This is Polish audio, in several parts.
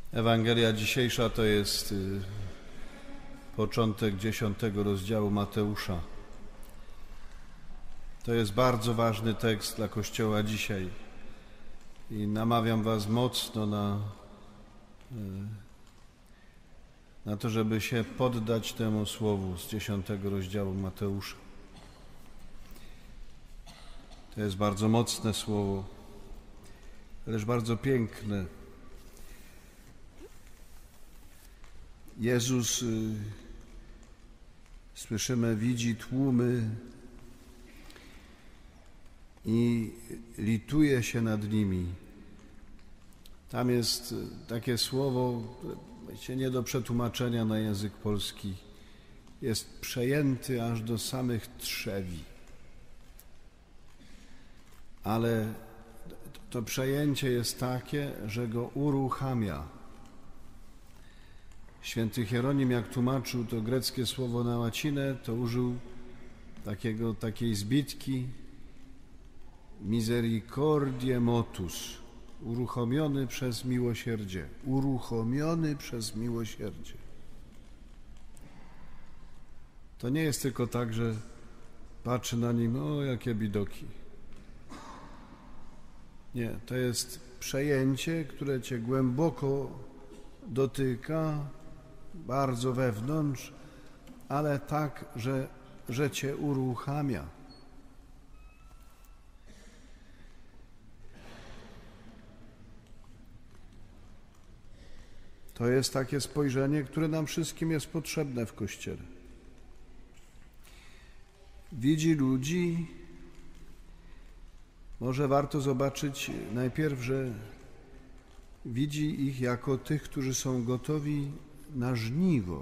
Ewangelia dzisiejsza to jest początek 10 rozdziału Mateusza. To jest bardzo ważny tekst dla Kościoła dzisiaj i namawiam was mocno na to, żeby się poddać temu słowu z 10 rozdziału Mateusza. To jest bardzo mocne słowo, lecz bardzo piękne. Jezus, słyszymy, widzi tłumy i lituje się nad nimi. Tam jest takie słowo, nie do przetłumaczenia na język polski. Jest przejęty aż do samych trzewi. Ale to przejęcie jest takie, że go uruchamia. Święty Hieronim, jak tłumaczył to greckie słowo na łacinę, to użył takiej zbitki misericordie motus, uruchomiony przez miłosierdzie. Uruchomiony przez miłosierdzie. To nie jest tylko tak, że patrzy na nim, o jakie bidoki. Nie, to jest przejęcie, które cię głęboko dotyka, bardzo wewnątrz, ale tak, że cię uruchamia. To jest takie spojrzenie, które nam wszystkim jest potrzebne w Kościele. Widzi ludzi, może warto zobaczyć najpierw, że widzi ich jako tych, którzy są gotowi na żniwo.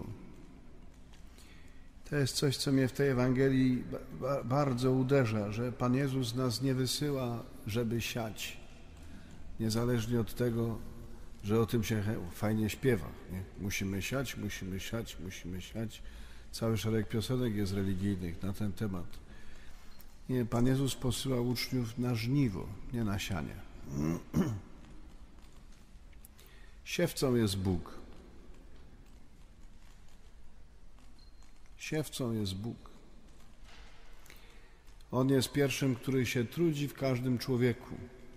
To jest coś, co mnie w tej Ewangelii bardzo uderza, że Pan Jezus nas nie wysyła, żeby siać. Niezależnie od tego, że o tym się fajnie śpiewa. Nie? Musimy siać, musimy siać, musimy siać. Cały szereg piosenek jest religijnych na ten temat. Nie, Pan Jezus posyła uczniów na żniwo, nie na sianie. Siewcą jest Bóg. Siewcą jest Bóg. On jest pierwszym, który się trudzi w każdym człowieku.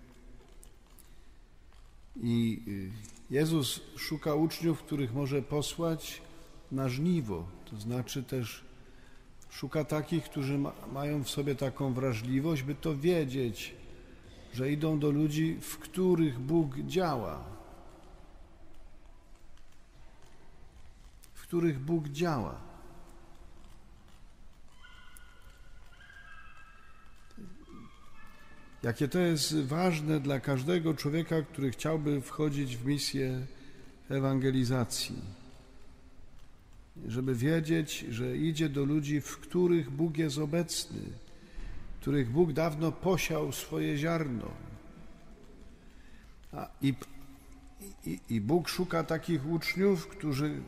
I Jezus szuka uczniów, których może posłać na żniwo. To znaczy też szuka takich, którzy mają w sobie taką wrażliwość, by to wiedzieć, że idą do ludzi, w których Bóg działa. W których Bóg działa. Jakie to jest ważne dla każdego człowieka, który chciałby wchodzić w misję ewangelizacji. Żeby wiedzieć, że idzie do ludzi, w których Bóg jest obecny, w których Bóg dawno posiał swoje ziarno. I Bóg szuka takich uczniów, którzy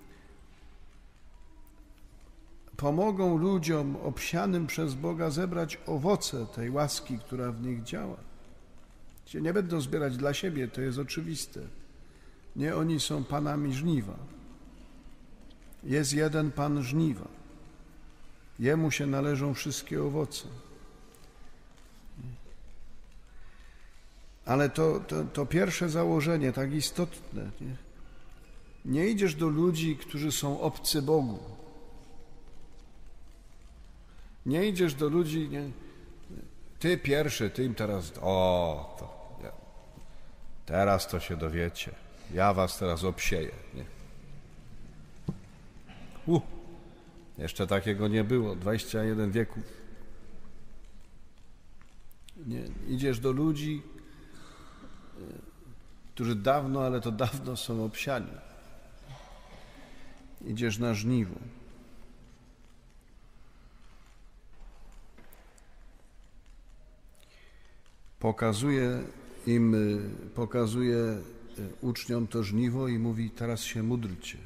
pomogą ludziom obsianym przez Boga zebrać owoce tej łaski, która w nich działa. Nie będą zbierać dla siebie, to jest oczywiste. Nie oni są panami żniwa. Jest jeden Pan żniwa. Jemu się należą wszystkie owoce. Ale to pierwsze założenie, tak istotne. Nie idziesz do ludzi, którzy są obcy Bogu. Nie idziesz do ludzi, nie? Ty pierwszy, ty im teraz, teraz to się dowiecie. Ja was teraz obsieję. Nie? Jeszcze takiego nie było, 21 wieków. Nie, idziesz do ludzi, którzy dawno, ale to dawno są obsiani. Idziesz na żniwo. Pokazuje uczniom to żniwo i mówi, teraz się módlcie.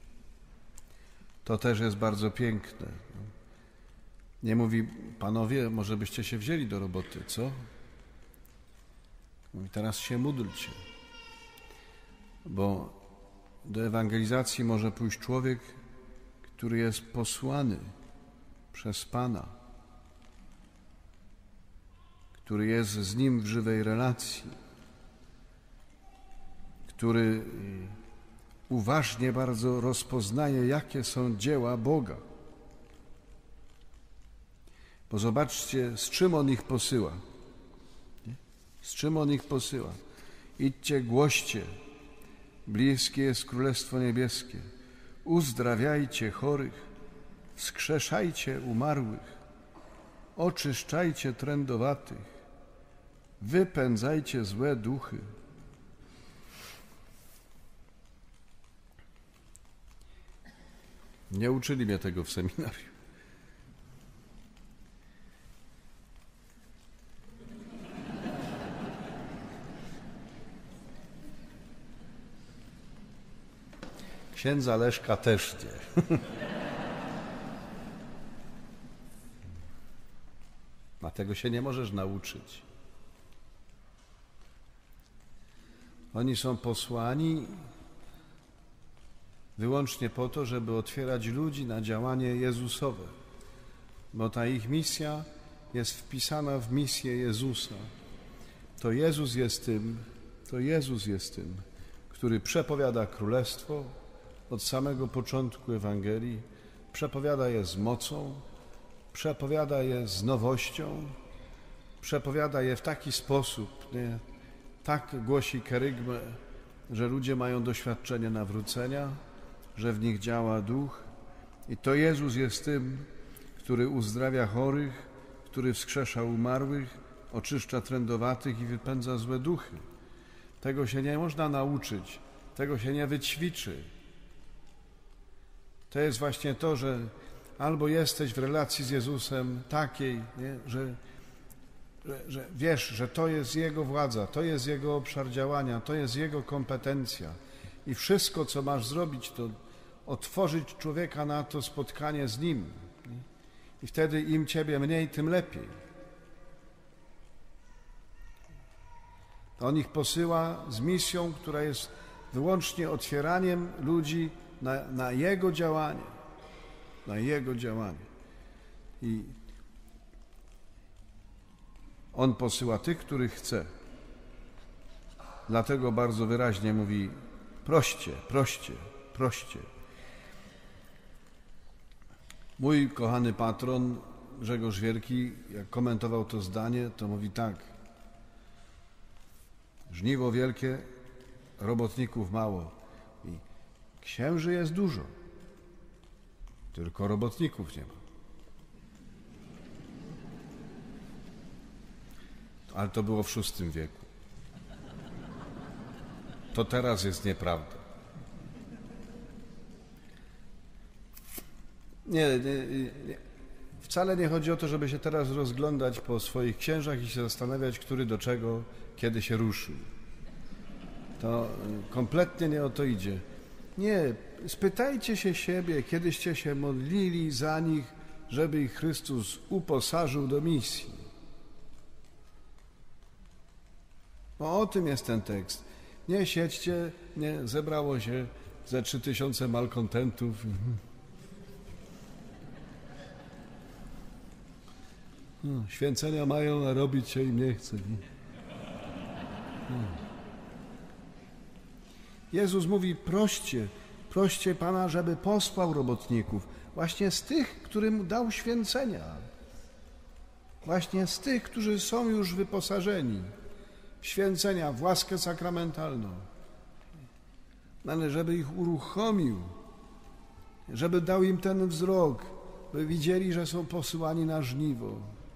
To też jest bardzo piękne. Nie mówi, panowie, może byście się wzięli do roboty, co? Mówi, teraz się módlcie. Bo do ewangelizacji może pójść człowiek, który jest posłany przez Pana, który jest z Nim w żywej relacji, który uważnie bardzo rozpoznaje, jakie są dzieła Boga. Bo zobaczcie, z czym On ich posyła. Z czym On ich posyła? Idźcie, głoście, bliskie jest Królestwo Niebieskie. Uzdrawiajcie chorych, wskrzeszajcie umarłych, oczyszczajcie trędowatych, wypędzajcie złe duchy. Nie uczyli mnie tego w seminarium. Księdza Leszka też nie. A tego się nie możesz nauczyć. Oni są posłani wyłącznie po to, żeby otwierać ludzi na działanie Jezusowe, bo ta ich misja jest wpisana w misję Jezusa. To Jezus jest tym, który przepowiada Królestwo od samego początku Ewangelii, przepowiada je z mocą, przepowiada je z nowością, przepowiada je w taki sposób, tak głosi kerygmę, że ludzie mają doświadczenie nawrócenia, że w nich działa Duch. I to Jezus jest tym, który uzdrawia chorych, który wskrzesza umarłych, oczyszcza trędowatych i wypędza złe duchy. Tego się nie można nauczyć, tego się nie wyćwiczy. To jest właśnie to, że albo jesteś w relacji z Jezusem takiej, że wiesz, że to jest Jego władza, to jest Jego obszar działania, to jest Jego kompetencja i wszystko, co masz zrobić, to otworzyć człowieka na to spotkanie z Nim. I wtedy im Ciebie mniej, tym lepiej. To On ich posyła z misją, która jest wyłącznie otwieraniem ludzi na Jego działanie. Na Jego działanie. I On posyła tych, których chce. Dlatego bardzo wyraźnie mówi: proście, proście, proście. Mój kochany patron Grzegorz Wielki, jak komentował to zdanie, to mówi tak: żniwo wielkie, robotników mało. I księży jest dużo, tylko robotników nie ma. Ale to było w VI wieku. To teraz jest nieprawda. Nie. Wcale nie chodzi o to, żeby się teraz rozglądać po swoich księżach i się zastanawiać, który do czego, kiedy się ruszył. To kompletnie nie o to idzie. Nie, spytajcie się siebie, kiedyście się modlili za nich, żeby ich Chrystus uposażył do misji. Bo o tym jest ten tekst. Nie siedźcie, nie, zebrało się ze 3000 malkontentów. No, święcenia mają, a robić się im nie chce. Jezus mówi: proście Pana, żeby posłał robotników. Właśnie z tych, którym dał święcenia. Właśnie z tych, którzy są już wyposażeni w święcenia, w łaskę sakramentalną. Ale żeby ich uruchomił, żeby dał im ten wzrok, by widzieli, że są posyłani na żniwo.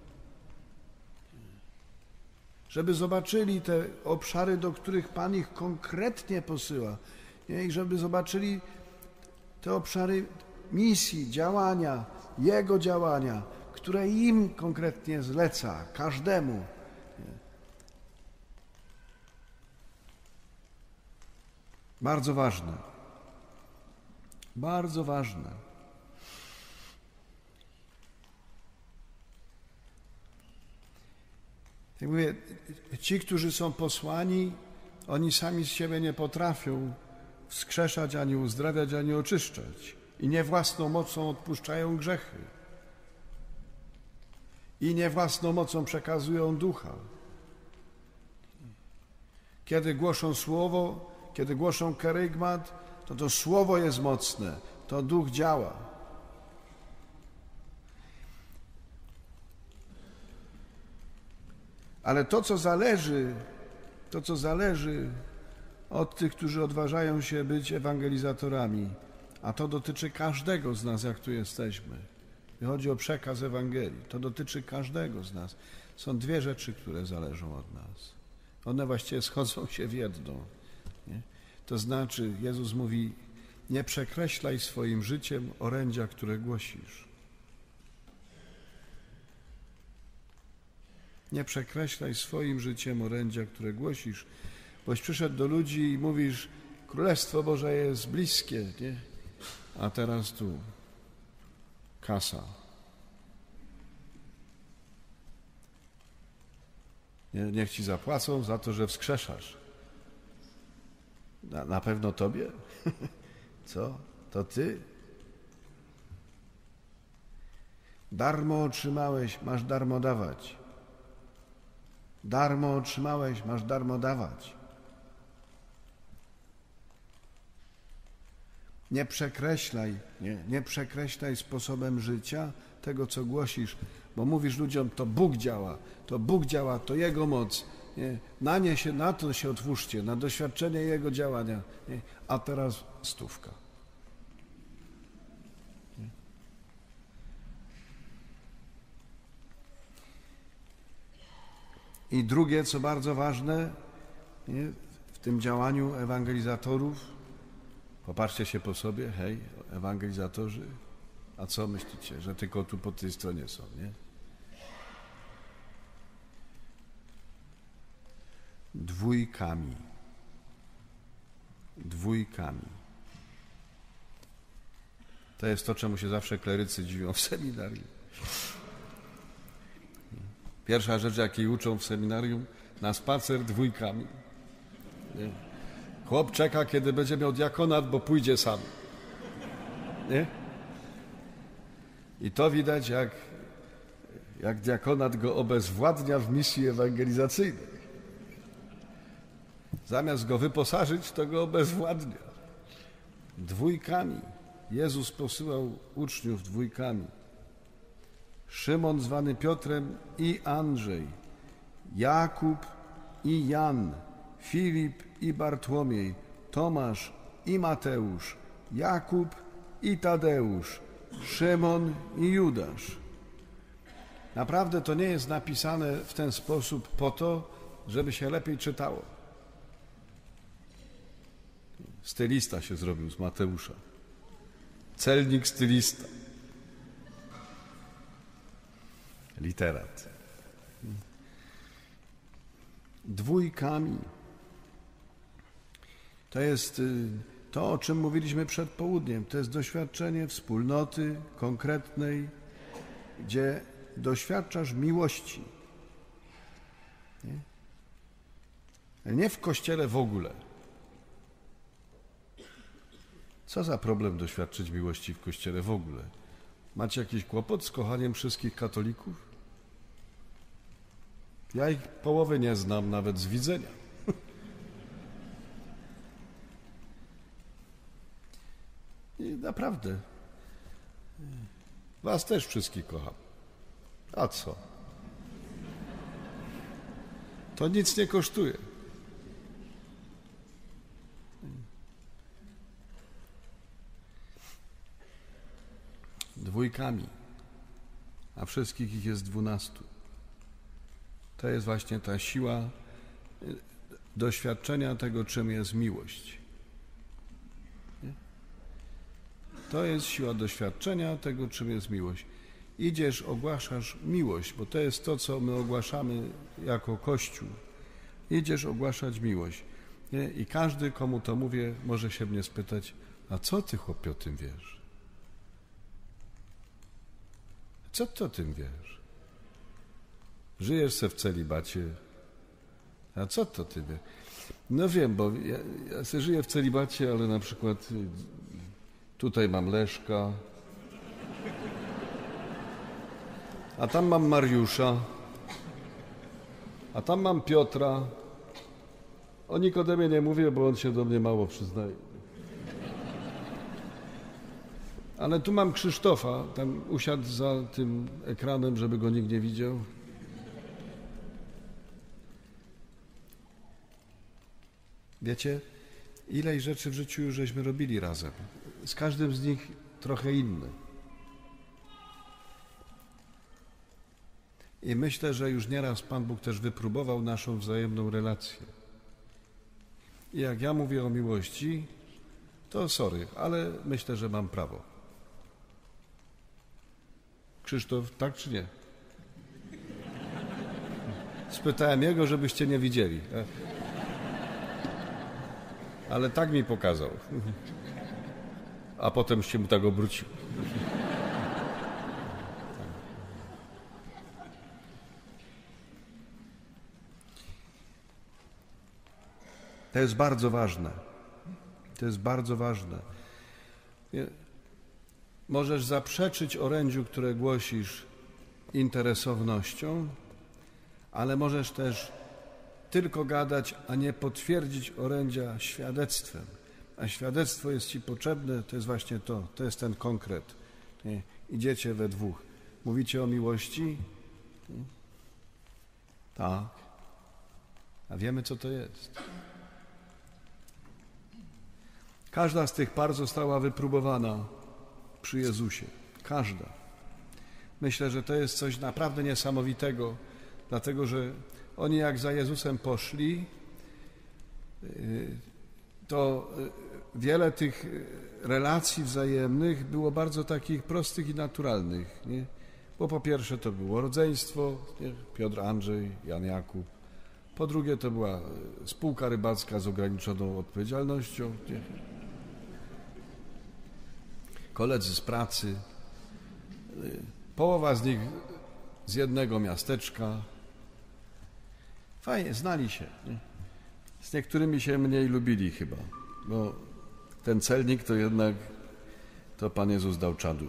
Żeby zobaczyli te obszary, do których Pan ich konkretnie posyła. I żeby zobaczyli te obszary misji, działania, Jego działania, które im konkretnie zleca, każdemu. Bardzo ważne. Bardzo ważne. Jak mówię, ci, którzy są posłani, oni sami z siebie nie potrafią wskrzeszać, ani uzdrawiać, ani oczyszczać. I nie własną mocą odpuszczają grzechy. I nie własną mocą przekazują ducha. Kiedy głoszą słowo, kiedy głoszą kerygmat, to słowo jest mocne, to duch działa. Ale to, co zależy od tych, którzy odważają się być ewangelizatorami, a to dotyczy każdego z nas, jak tu jesteśmy. Chodzi o przekaz Ewangelii. To dotyczy każdego z nas. Są dwie rzeczy, które zależą od nas. One właściwie schodzą się w jedno. Nie? To znaczy, Jezus mówi, nie przekreślaj swoim życiem orędzia, które głosisz. Nie przekreślaj swoim życiem orędzia, które głosisz, boś przyszedł do ludzi i mówisz, Królestwo Boże jest bliskie, nie? A teraz tu kasa. Niech ci zapłacą za to, że wskrzeszasz. Na pewno tobie? Co? To ty? Darmo otrzymałeś, masz darmo dawać. Darmo otrzymałeś, masz darmo dawać. Nie przekreślaj sposobem życia tego, co głosisz, bo mówisz ludziom, to Bóg działa, to Jego moc. Nie? Na to się otwórzcie, na doświadczenie Jego działania. Nie? A teraz 100. Nie? I drugie, co bardzo ważne, nie? W tym działaniu ewangelizatorów, popatrzcie się po sobie, hej, ewangelizatorzy, a co myślicie, że tylko tu po tej stronie są, nie? Dwójkami. To jest to, czemu się zawsze klerycy dziwią w seminarium. Pierwsza rzecz, jakiej uczą w seminarium, na spacer dwójkami. Nie? Chłop czeka, kiedy będzie miał diakonat, bo pójdzie sam. Nie? I to widać, jak diakonat go obezwładnia w misji ewangelizacyjnej. Zamiast go wyposażyć, to go obezwładnia. Dwójkami. Jezus posyłał uczniów dwójkami. Szymon zwany Piotrem i Andrzej, Jakub i Jan, Filip i Bartłomiej, Tomasz i Mateusz, Jakub i Tadeusz, Szymon i Judasz. Naprawdę to nie jest napisane w ten sposób po to, żeby się lepiej czytało. Stylista się zrobił z Mateusza. Celnik stylista. Literat. Dwójkami. To jest to, o czym mówiliśmy przed południem. To jest doświadczenie wspólnoty konkretnej, gdzie doświadczasz miłości. Nie w Kościele w ogóle. Co za problem doświadczyć miłości w Kościele w ogóle? Macie jakiś kłopot z kochaniem wszystkich katolików? Ja ich połowy nie znam, nawet z widzenia. I naprawdę. Was też wszystkich kocham. A co? To nic nie kosztuje. Dwójkami, a wszystkich ich jest 12. To jest właśnie ta siła doświadczenia tego, czym jest miłość. Nie? To jest siła doświadczenia tego, czym jest miłość. Idziesz, ogłaszasz miłość, bo to jest to, co my ogłaszamy jako Kościół. Idziesz ogłaszać miłość. Nie? I każdy, komu to mówię, może się mnie spytać, a co ty, chłopie, o tym wiesz? Co ty o tym wiesz? Żyjesz se w celibacie. A co to ty wiesz? No wiem, bo ja sobie żyję w celibacie, ale na przykład tutaj mam Leszka, a tam mam Mariusza, a tam mam Piotra. O Nikodemie nie mówię, bo on się do mnie mało przyznaje. Ale tu mam Krzysztofa, tam usiadł za tym ekranem, żeby go nikt nie widział. Wiecie, ilej rzeczy w życiu już żeśmy robili razem. Z każdym z nich trochę inny. I myślę, że już nieraz Pan Bóg też wypróbował naszą wzajemną relację. I jak ja mówię o miłości, to sorry, ale myślę, że mam prawo. Krzysztof, tak czy nie? Spytałem jego, żebyście nie widzieli. Ale tak mi pokazał. A potem się mu tak obrócił. To jest bardzo ważne. To jest bardzo ważne. Możesz zaprzeczyć orędziu, które głosisz, interesownością, ale możesz też tylko gadać, a nie potwierdzić orędzia świadectwem. A świadectwo jest ci potrzebne, to jest właśnie to jest ten konkret. Nie? Idziecie we dwóch. Mówicie o miłości? Tak. A wiemy, co to jest. Każda z tych par została wypróbowana przy Jezusie. Każda. Myślę, że to jest coś naprawdę niesamowitego, dlatego że oni jak za Jezusem poszli, to wiele tych relacji wzajemnych było bardzo takich prostych i naturalnych. Nie? Bo po pierwsze to było rodzeństwo, nie? Piotr, Andrzej, Jan, Jakub. Po drugie to była spółka rybacka z ograniczoną odpowiedzialnością. Nie? Koledzy z pracy. Połowa z nich z jednego miasteczka. Fajnie, znali się. Nie? Z niektórymi się mniej lubili chyba, bo ten celnik to jednak to Pan Jezus dał czadu.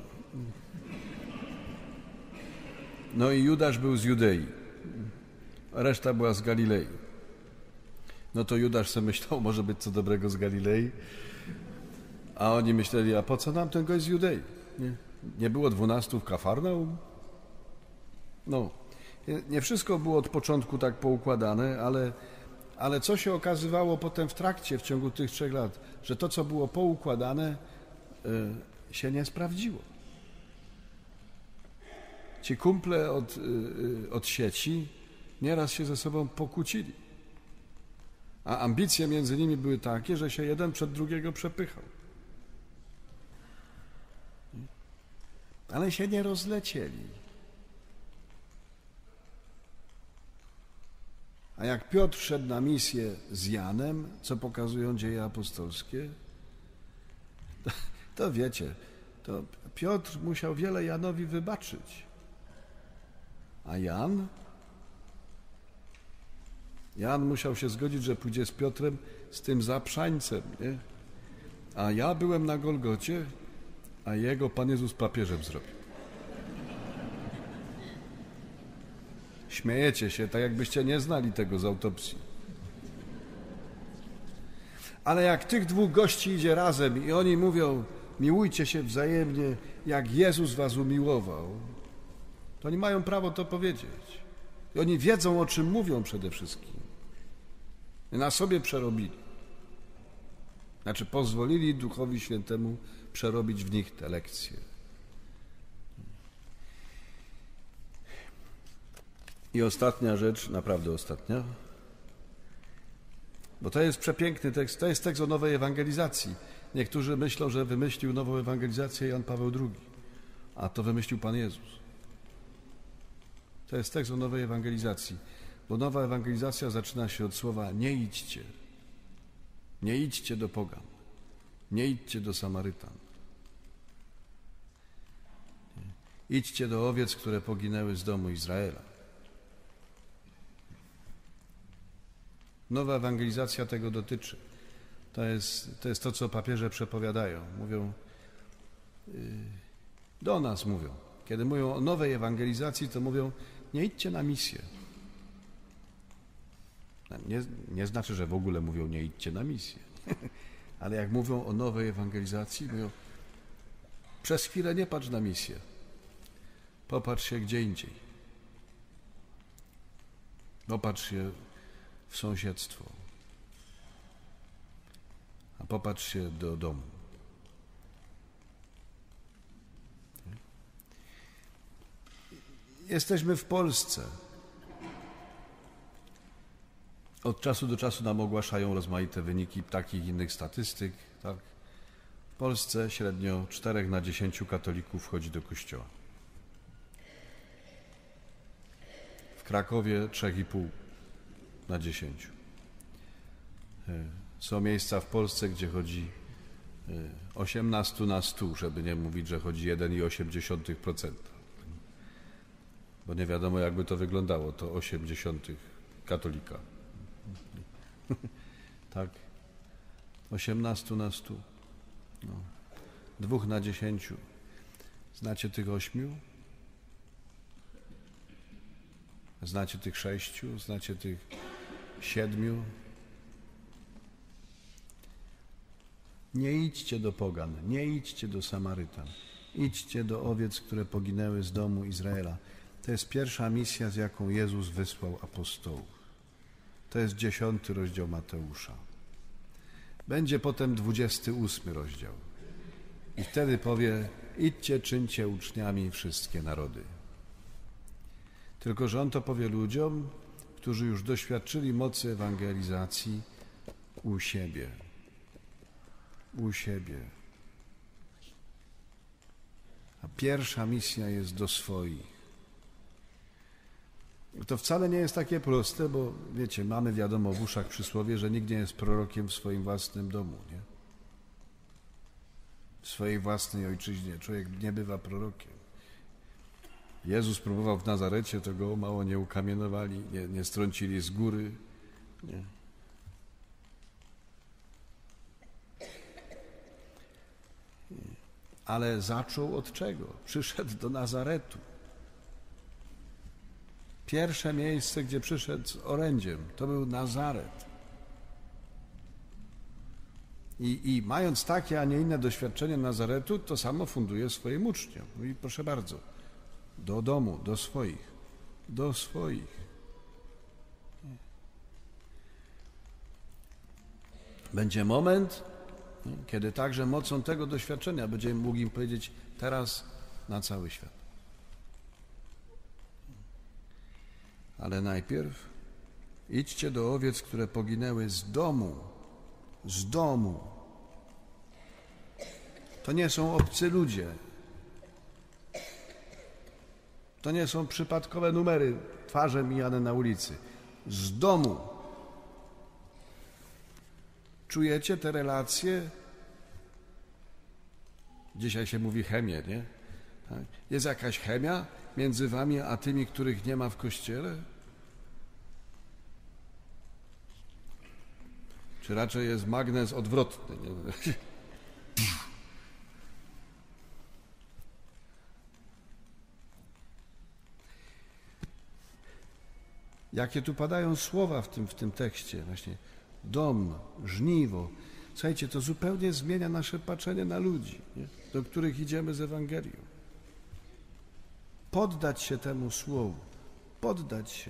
No i Judasz był z Judei, a reszta była z Galilei. No to Judasz sobie myślał, może być co dobrego z Galilei, a oni myśleli, a po co nam ten gość z Judei? Nie było 12 w Kafarnaum? No, nie wszystko było od początku tak poukładane, ale co się okazywało potem w ciągu tych 3 lat, że to, co było poukładane, się nie sprawdziło. Ci kumple od sieci nieraz się ze sobą pokłócili, a ambicje między nimi były takie, że się jeden przed drugiego przepychał. Ale się nie rozlecieli. A jak Piotr szedł na misję z Janem, co pokazują dzieje apostolskie, to wiecie, to Piotr musiał wiele Janowi wybaczyć. A Jan musiał się zgodzić, że pójdzie z Piotrem, z tym zaprzańcem, nie? A ja byłem na Golgocie, a jego Pan Jezus papieżem zrobił. Śmiejecie się, tak jakbyście nie znali tego z autopsji. Ale jak tych 2 gości idzie razem i oni mówią, miłujcie się wzajemnie, jak Jezus was umiłował, to oni mają prawo to powiedzieć. I oni wiedzą, o czym mówią przede wszystkim. I na sobie przerobili. Znaczy pozwolili Duchowi Świętemu przerobić w nich te lekcje. I ostatnia rzecz, naprawdę ostatnia, bo to jest przepiękny tekst, to jest tekst o nowej ewangelizacji. Niektórzy myślą, że wymyślił nową ewangelizację Jan Paweł II, a to wymyślił Pan Jezus. To jest tekst o nowej ewangelizacji, bo nowa ewangelizacja zaczyna się od słowa nie idźcie. Nie idźcie do pogan, nie idźcie do Samarytan. Idźcie do owiec, które poginęły z domu Izraela. Nowa ewangelizacja tego dotyczy. To jest to, co papieże przepowiadają. Mówią, do nas mówią. Kiedy mówią o nowej ewangelizacji, to mówią, nie idźcie na misję. Nie znaczy, że w ogóle mówią, nie idźcie na misję. Ale jak mówią o nowej ewangelizacji, mówią, przez chwilę nie patrz na misję. Popatrz się gdzie indziej. Popatrz się w sąsiedztwo. A popatrz się do domu. Jesteśmy w Polsce. Od czasu do czasu nam ogłaszają rozmaite wyniki takich innych statystyk. Tak? W Polsce średnio 4 na 10 katolików chodzi do kościoła. W Krakowie 3,5 na 10. Są miejsca w Polsce, gdzie chodzi 18 na 100, żeby nie mówić, że chodzi 1,8%. Bo nie wiadomo, jakby to wyglądało, to 0,8 katolika. Tak, 18 na 100. No. 2 na 10. Znacie tych 8? Znacie tych 6? Znacie tych 7? Nie idźcie do pogan, nie idźcie do Samarytan. Idźcie do owiec, które poginęły z domu Izraela. To jest pierwsza misja, z jaką Jezus wysłał apostołów. To jest 10 rozdział Mateusza. Będzie potem 28 rozdział. I wtedy powie, idźcie, czyńcie uczniami wszystkie narody. Tylko że on to powie ludziom, którzy już doświadczyli mocy ewangelizacji u siebie. U siebie. A pierwsza misja jest do swoich. To wcale nie jest takie proste, bo wiecie, mamy wiadomo w uszach przysłowie, że nikt nie jest prorokiem w swoim własnym domu, nie? W swojej własnej ojczyźnie. Człowiek nie bywa prorokiem. Jezus próbował w Nazarecie, to go mało nie ukamienowali, nie strącili z góry. Nie. Ale zaczął od czego? Przyszedł do Nazaretu. Pierwsze miejsce, gdzie przyszedł z orędziem, to był Nazaret. I mając takie, a nie inne doświadczenie Nazaretu, to samo funduje swoim uczniom. No i proszę bardzo, do domu, do swoich. Do swoich. Będzie moment, kiedy także mocą tego doświadczenia będziemy mogli im powiedzieć teraz na cały świat. Ale najpierw idźcie do owiec, które poginęły z domu. Z domu. To nie są obcy ludzie. To nie są przypadkowe numery, twarze mijane na ulicy. Z domu. Czujecie te relacje? Dzisiaj się mówi chemię, nie? Jest jakaś chemia między wami a tymi, których nie ma w kościele? Czy raczej jest magnes odwrotny? Nie? Jakie tu padają słowa w tym tekście, właśnie dom, żniwo. Słuchajcie, to zupełnie zmienia nasze patrzenie na ludzi, nie? Do których idziemy z Ewangelią. Poddać się temu słowu, poddać się.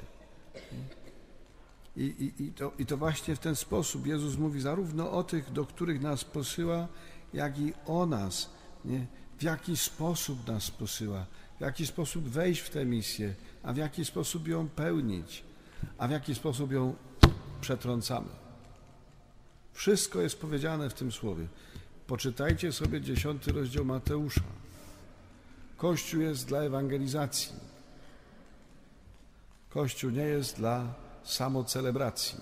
I to właśnie w ten sposób Jezus mówi zarówno o tych, do których nas posyła, jak i o nas. Nie? W jaki sposób nas posyła, w jaki sposób wejść w tę misję, a w jaki sposób ją pełnić, a w jaki sposób ją przetrącamy. Wszystko jest powiedziane w tym słowie. Poczytajcie sobie 10 rozdział Mateusza. Kościół jest dla ewangelizacji. Kościół nie jest dla samocelebracji.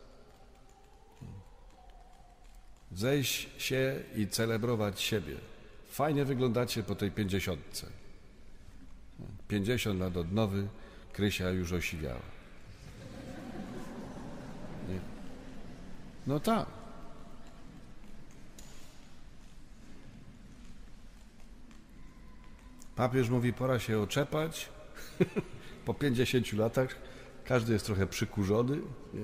Zejść się i celebrować siebie. Fajnie wyglądacie po tej 50. 50 lat odnowy, Krysia już osiwiała. Nie? No tak. Papież mówi, pora się oczepać. Po 50 latach każdy jest trochę przykurzony.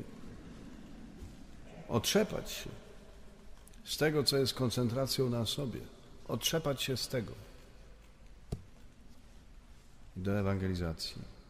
Otrzepać się z tego, co jest koncentracją na sobie. Otrzepać się z tego. Do ewangelizacji.